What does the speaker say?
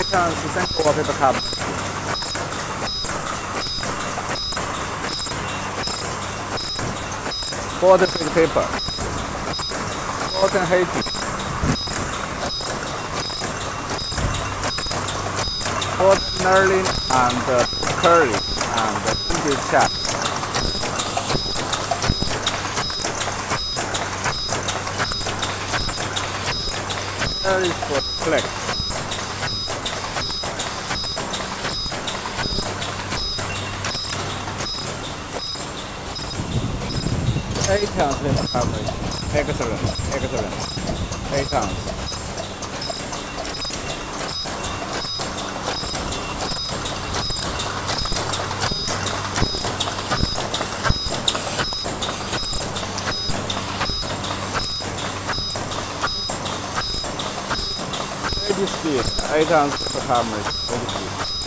ounce central wallpaper cover. 14 page paper. 14 黑体。14 knurling and curly and tinted chat. There is for click. Eight ounce paper coverage. Excellent. 8 ounce. Speed, 8 ounce paper coverage, 80 speed.